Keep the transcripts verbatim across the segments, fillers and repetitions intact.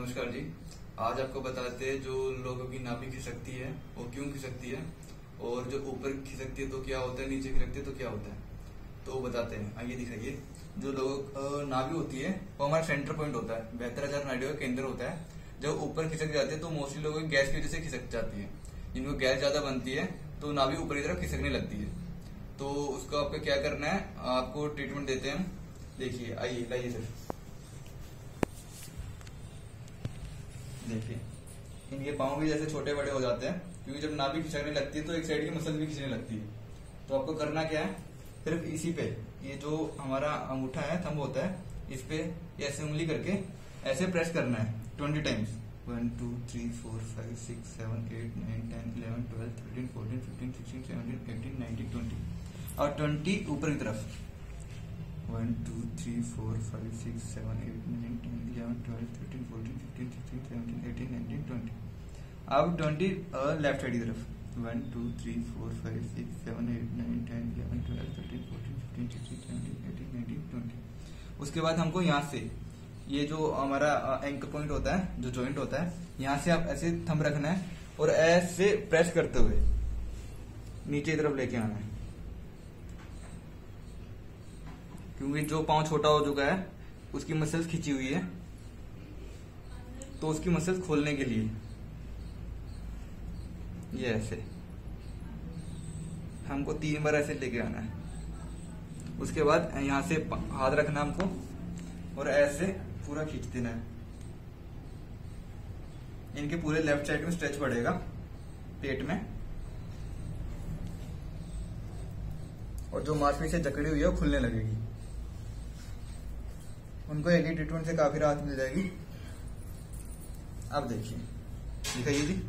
नमस्कार जी। आज आपको बताते हैं जो लोगों की नाभि खिसकती है वो क्यों खिसकती है, और जो ऊपर खिसकती है तो क्या होता है, नीचे खिसकती है तो क्या होता है, तो वो बताते हैं। आइए दिखाइए। जो लोग नाभि होती है वो हमारा सेंटर पॉइंट होता है, बेहतर आचार नाड़ियों का केंद्र होता है। जब ऊपर खिसक जाती है तो मोस्टली लोगों की गैस की वजह से खिसक जाती है। जिनको गैस ज्यादा बनती है तो नाभि ऊपर की तरफ खिसकने लगती है। तो उसको आपको क्या करना है, आपको ट्रीटमेंट देते हैं। देखिए, आइए लाइए सर। देखिए, इनके पाँव भी जैसे छोटे बड़े हो जाते हैं, क्योंकि जब नाभि खिंचने लगती है तो एक साइड की मसल भी खिंचने लगती है। तो आपको करना क्या है, सिर्फ इसी पे, ये जो हमारा अंगूठा है, थंब होता है, इस पे ऐसे उंगली करके ऐसे प्रेस करना है twenty times. One two three four five six seven eight nine ten eleven twelve thirteen fourteen fifteen sixteen seventeen eighteen nineteen twenty, और ट्वेंटी ऊपर की तरफ। One two three four five six seven eight nine ten eleven twelve thirteen fourteen fifteen sixteen seventeen eighteen nineteen twenty. अब twenty left side की तरफ। One two three four five six seven eight nine ten eleven twelve thirteen fourteen fifteen sixteen seventeen eighteen nineteen twenty. उसके बाद हमको यहाँ से, ये जो हमारा एंकर पॉइंट होता है, जो जॉइंट होता है, यहाँ से आप ऐसे थंब रखना है और ऐसे प्रेस करते हुए नीचे की तरफ लेके आना है। क्योंकि जो पांव छोटा हो चुका है उसकी मसल्स खिंची हुई है, तो उसकी मसल्स खोलने के लिए ये ऐसे हमको तीन बार ऐसे लेके आना है। उसके बाद यहां से हाथ रखना हमको और ऐसे पूरा खींच देना है। इनके पूरे लेफ्ट साइड में स्ट्रेच बढ़ेगा पेट में, और जो मांसपेशियां जकड़ी हुई है वो खुलने लगेगी। उनको एक ही ट्रीटमेंट से काफी राहत मिल जाएगी। अब देखिए, दिखाइए जी,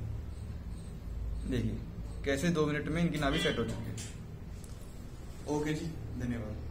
देखिए कैसे दो मिनट में इनकी नाभि सेट हो चुकी है। ओके जी, धन्यवाद।